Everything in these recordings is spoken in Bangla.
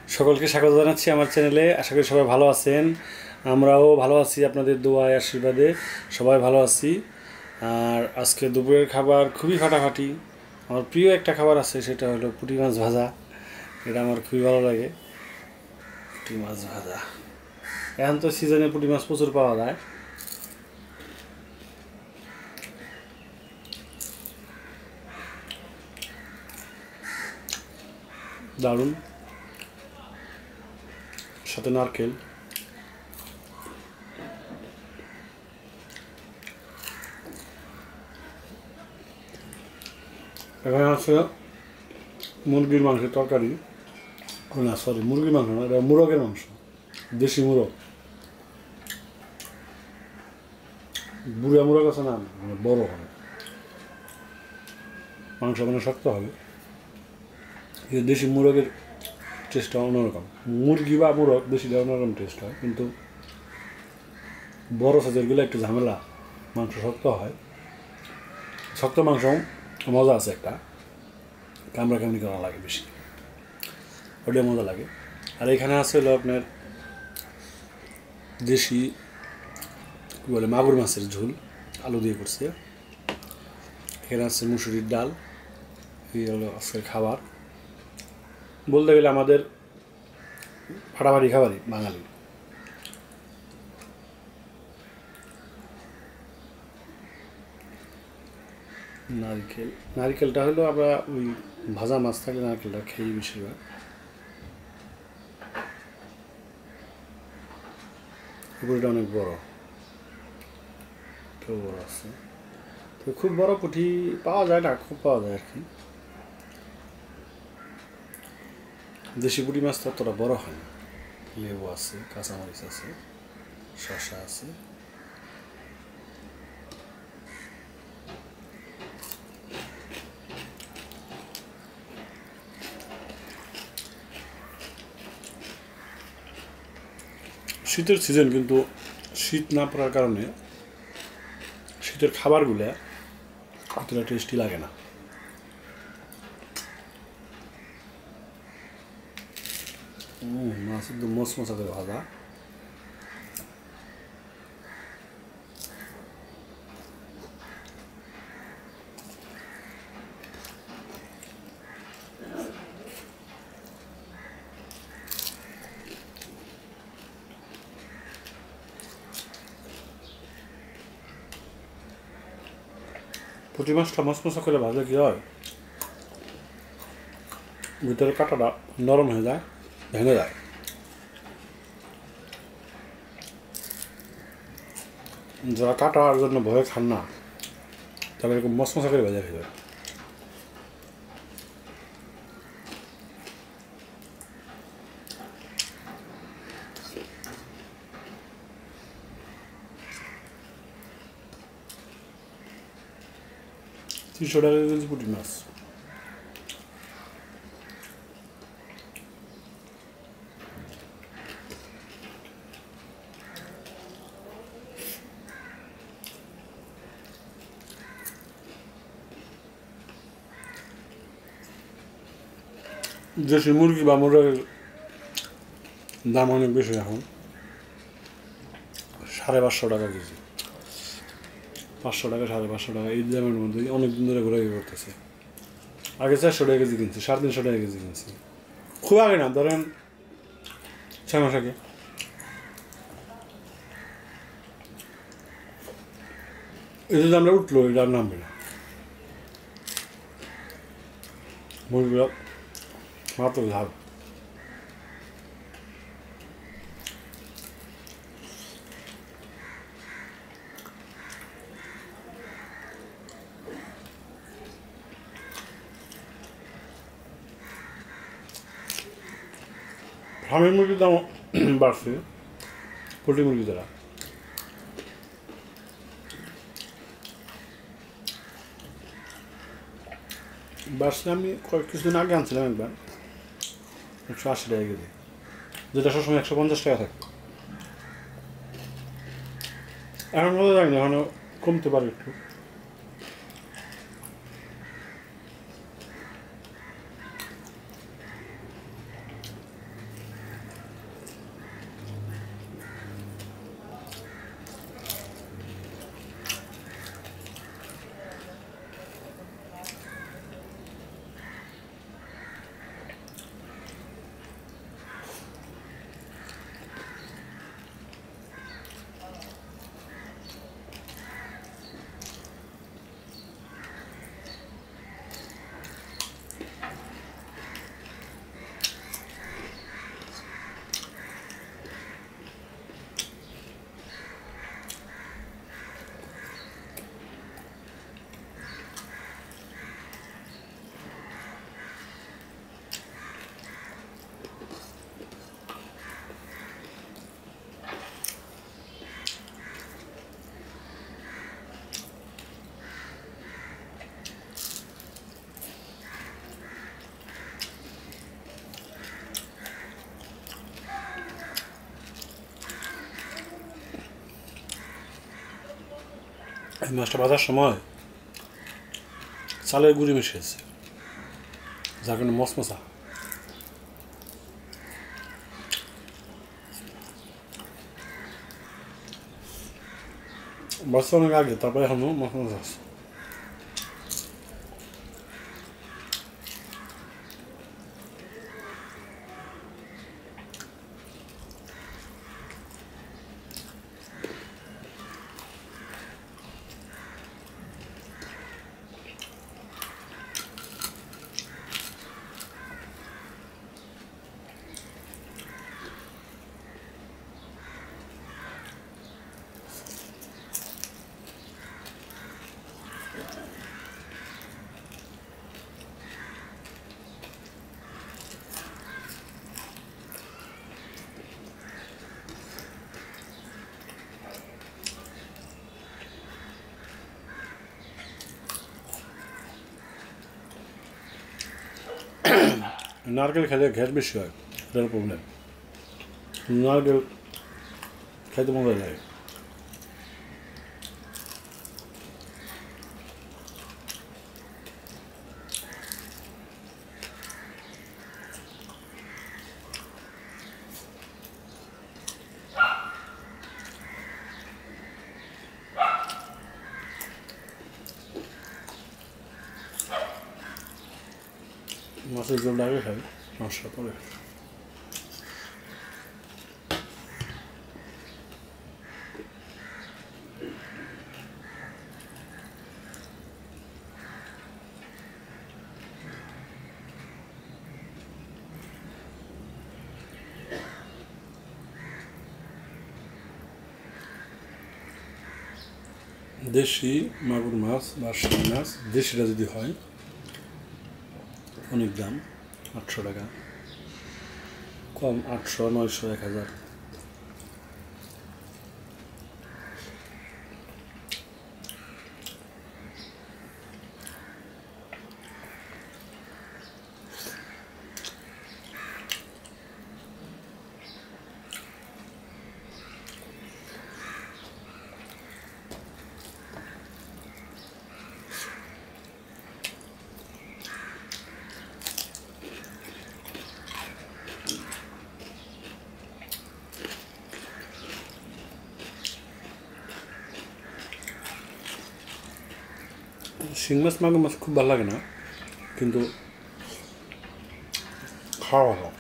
সকলকে স্বাগত জানাচ্ছি আমার চ্যানেলে। আশা করি সবাই ভালো আছেন। আমরাও ভালো আছি, আপনাদের দোয়ায় আশীর্বাদে সবাই ভালো আছি। আর আজকে দুপুরের খাবার খুবই ফাটাফাটি। আমার প্রিয় একটা খাবার আছে, সেটা হলো পুঁটি মাছ ভাজা। এটা আমার খুবই ভালো লাগে, পুঁটি মাছ ভাজা। এখন তো সিজনে পুঁটি মাছ প্রচুর পাওয়া যায়। দারুণ, সাথে নারকেল। এখানে আছে মুরগির মাংসের তরকারি। না সরি, মুরগির মাংস না, এটা মুরগের মাংস, দেশি মুরগ। বুড়া মুরগ আছে না, বড় হবে মাংস, মানে শক্ত হবে। এই দেশি মুরগের টেস্টটা অন্যরকম। মুরগি বা মুরগ দেশিটা অন্যরকম টেস্ট হয়, কিন্তু বড় সাইজেরগুলো একটু ঝামেলা, মাংস শক্ত হয়। শক্ত মাংস মজা আছে একটা, কামড়া কামড়ি করা লাগে বেশি, ওটা মজা লাগে। আর এখানে আছে হলো আপনার দেশি কী বলে মাগুর মাছের ঝোল, আলু দিয়ে করছে। এখানে আছে মুসুরির ডাল। এই হলো আজকের খাবার। বলতে গেলে আমাদের ফাটাফাটি খাবারই বাঙালি। নারকেল, নারকেলটা হলো আমরা ওই ভাজা মাছ থাকলে নারকেলটা খেয়ে বেশিরভাগ। পুকুরটা অনেক বড়, তো বড় আছে, তো খুব বড় পুঁটি পাওয়া যায় না, খুব পাওয়া যায় আর কি। দেশি পুঁটি মাছ তো অতটা বড় হয় না। লেবু আছে, কাঁচামরিচ আছে, শসা আছে। শীতের সিজন, কিন্তু শীত না পড়ার কারণে শীতের খাবারগুলো অতটা টেস্টি লাগে না। মাছ একদম মশমশা করে ভাজা। পুঁটি মাছটা মশমশা করে ভাজা কি হয়, ভিতরে কাঁটাটা নরম হয়ে যায়, ভেঙে যায়। যারা কাটার জন্য ভয়ে খান না, তারা এরকম মশমশা করে ভাজা খেয়ে। $300 কেজি পুঁটি মাছ। দেশি মুরগি বা মুরগের দাম অনেক বেশি এখন, $550 কেজি। 500 টাকা, 550 টাকা, এই দামের মধ্যে অনেক দিন ধরে ঘোরাঘুরি করতেছে। আগে 400 টাকা কেজি কিনছি, 350 টাকা কেজি কিনছি। খুব আগে না, ধরেন 6 মাস আগে। এই যে দামটা উঠলো, এটা আর নামবে না। মুরগিগুলো মাত্র ঝাল। ফার্মের মুরগির দাম বাড়ছে পোলট্রি মুরগি দ্বারা। বাড়ছে, আমি কিছুদিন আগে আনছিলাম একবার 180 টাকা কেজি, যেটা সবসময় 150 টাকা থাকতো। এখন কথা জানি না, এখন কমতে পারে একটু। এই মাছটা ভাজার সময় চালের গুঁড়ি মিশিয়েছে, যার কারণে মশমশা। বাচ্চা অনেক আগে, তারপরে এখনো মশমশা আছে। নারকেল খেলে গ্যাস বেশি হয়, এটার প্রবলেম। নারকেল খাইতে মজা লাগে। মাছের জল আগে খাই, মশলা পরে। দেশি মাগুর মাছ বা শিং মাছ, দেশিটা যদি হয় অনেক দাম, 800 টাকা, কম 800, 900, 1000। শিং মাছ মাগুর মাছ খুব ভালো লাগে না, কিন্তু খাওয়া ভালো।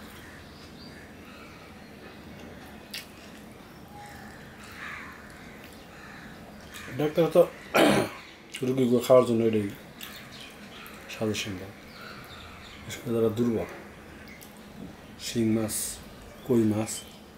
ডাক্তার তো রুগীগুলো খাওয়ার জন্য এটাই সাজেশন দেয়, বিশেষ করে যারা দুর্বল। শিং মাছ, কই মাছ,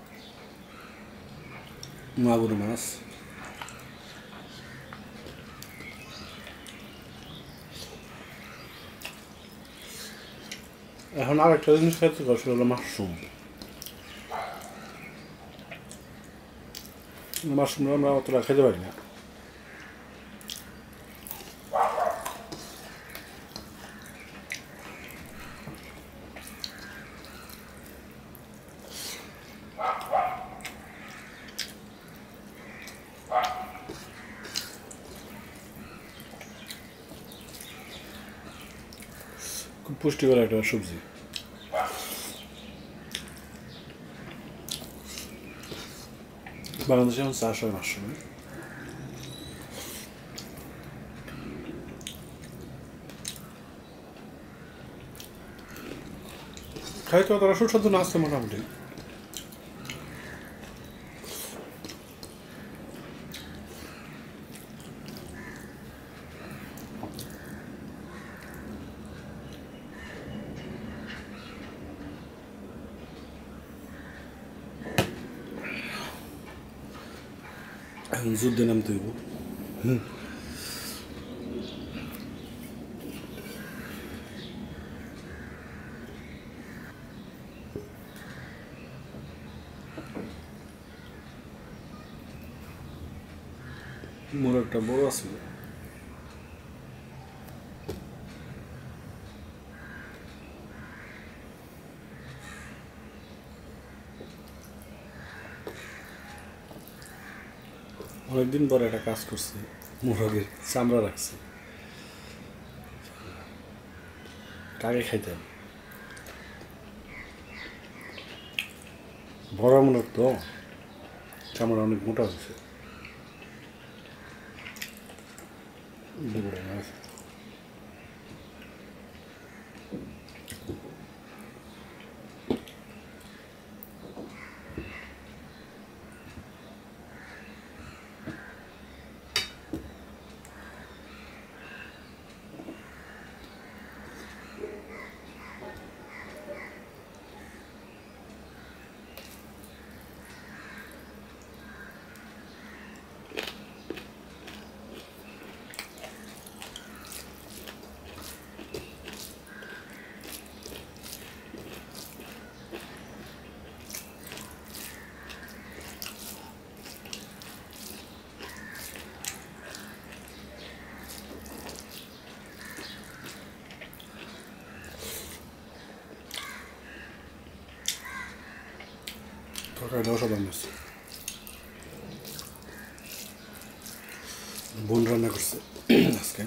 মাগুর মাছ। এখন আর একটা জিনিস খাইতে পারছি, হলো মাশরুম। মাশরুমটা আমরা অতটা খেতে পারি না। খুব পুষ্টিকর একটা সবজি। বাংলাদেশে এখন চাষ হয় মাশরুম। খাইতে তারা সুস্বাদু না আসছে মোটামুটি। এখন যুদ্ধে নামতে হইব। মোর একটা বড় আছে, অনেকদিন পরে একটা কাজ করছি। মুরগির চামড়া রাখছে, আগে খাইতাম। বড় মনে তো চামড়া অনেক মোটা হয়েছে। তরকারিটা অসাধারণ হচ্ছে। বোন রান্না করছে আজকে।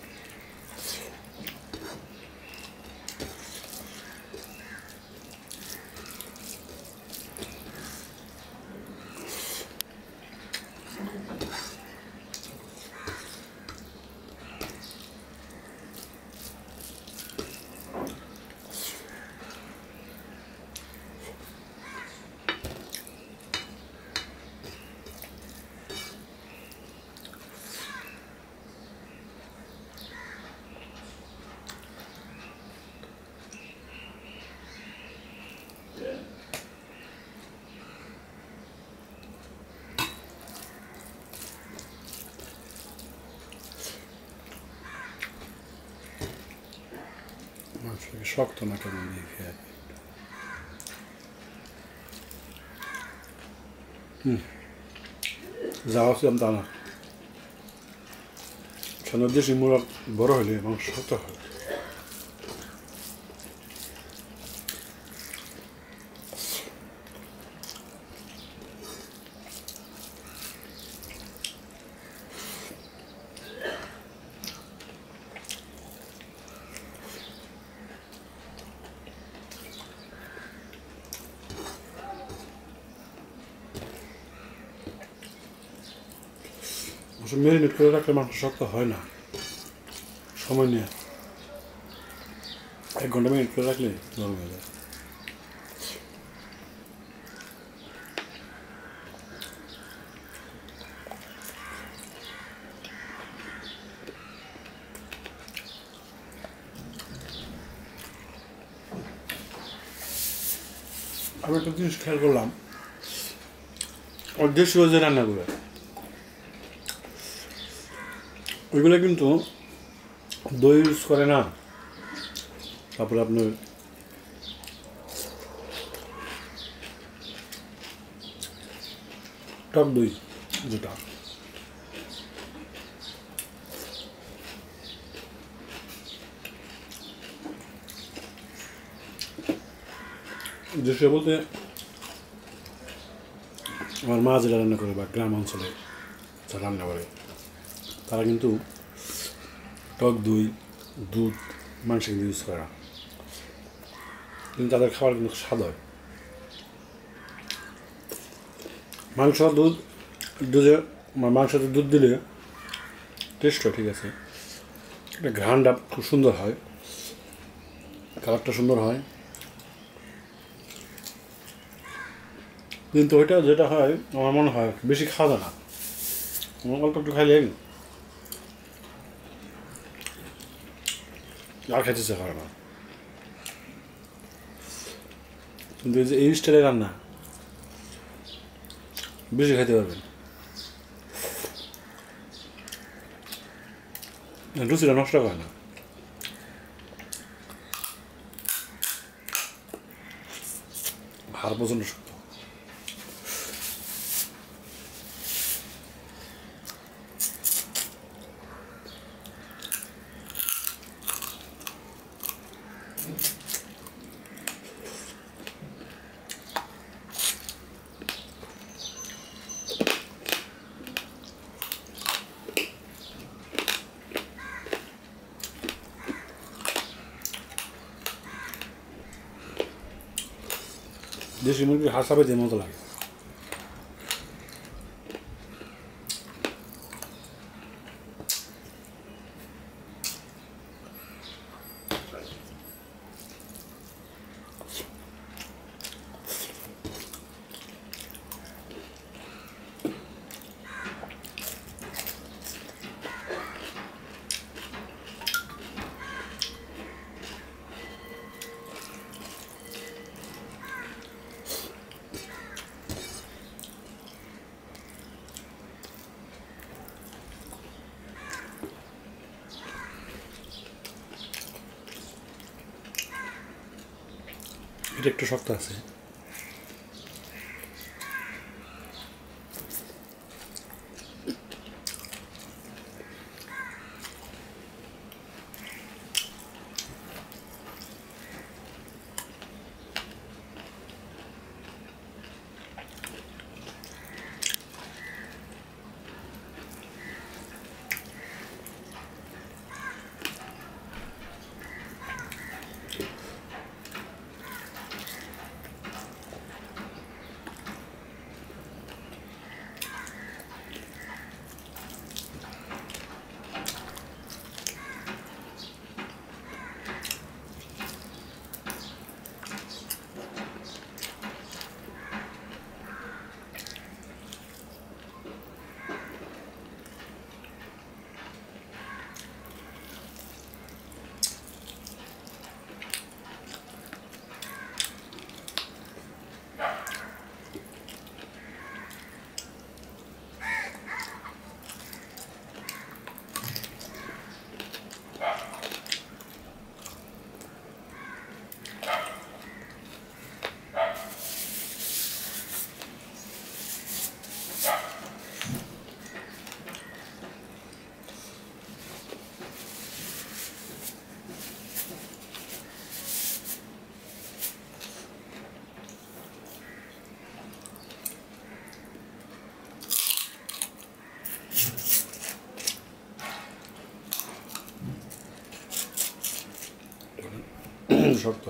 শক্ত না কেমন দিয়ে খেয়ে যা ছিলাম তা না। সামনের দেশি মুরগ বড় হলে মাংস শক্ত হয়। মেরিনেট করে রাখলে মাংস শক্ত হয় না, সময় নিয়ে 1 ঘন্টা মেরিনেট করে রাখলে নরম হয়ে যায়। আমি একটা জিনিস খেয়াল করলাম, দেশীয় যে রান্নাগুলো ওইগুলো কিন্তু দই ইউজ করে না। তারপরে আপনার টক দই যেটা দেশীয় বলতে আমার মা যেটা রান্না করে বা গ্রাম অঞ্চলে যারা রান্না করে তারা কিন্তু টক দই দুধ মাংস কিন্তু ইউজ করে না, কিন্তু তাদের খাবার কিন্তু স্বাদ হয়। মাংস দুধ দুধে মাংসতে দুধ দিলে টেস্ট হয় ঠিক আছে, এটা ঘ্রাণটা খুব সুন্দর হয়, কালারটা সুন্দর হয়, কিন্তু ওইটা যেটা হয় আমার মনে হয় বেশি খাওয়া যায় না, অল্প একটু খাইলে আর খেতে ইচ্ছা করে না। কিন্তু এই স্টাইলে রান্না বেশি খেতে পারবেন, রুচিটা নষ্ট করে না। হাড় প্রচণ্ড শক্ত। দেশি মুরগির হাসাবে যে মতো লাগে। এটা একটু শক্ত আছে। শক্ত।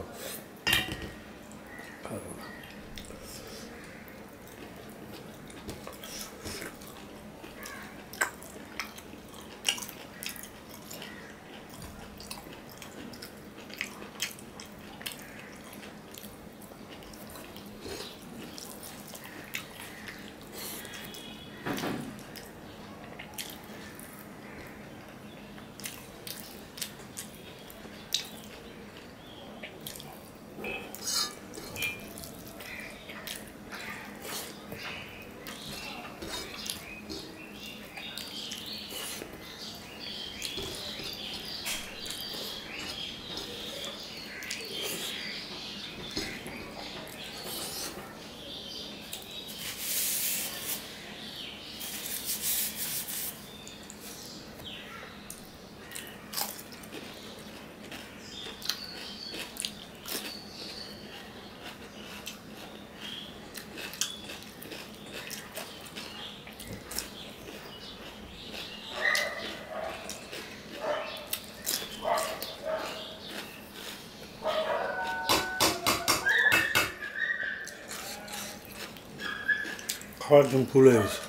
খাওয়ার একদম ফুল হয়ে গেছে।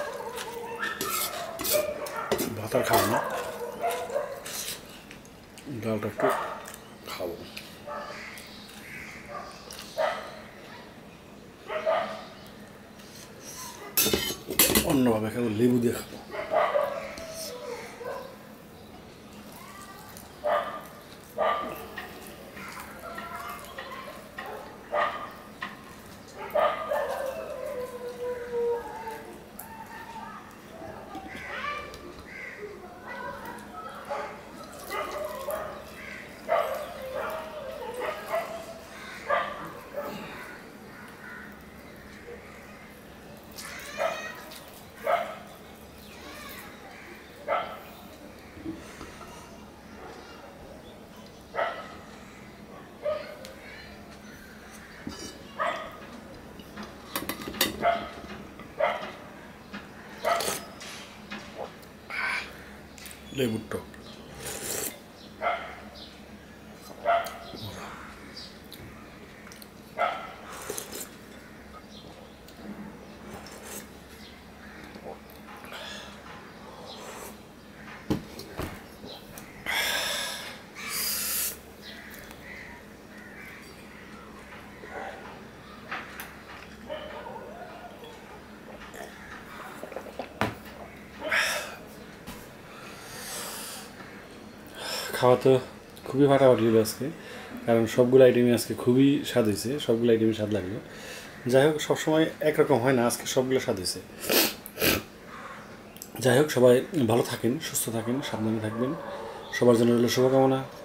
ভাত আর খাবো না, ডালটা একটু খাবো। অন্যভাবে খাবো, লেবু দিয়ে খাবো। লেবুর টক। খাওয়া তো খুবই ফাটাফাটি হলো আজকে, কারণ সবগুলো আইটেমই আজকে খুবই স্বাদ হয়েছে, সবগুলো আইটেমই স্বাদ লাগলো। যাই হোক, সবসময় একরকম হয় না, আজকে সবগুলো স্বাদ হয়েছে। যাই হোক, সবাই ভালো থাকেন, সুস্থ থাকেন, সাবধানে থাকবেন, সবার জন্য রইল শুভকামনা।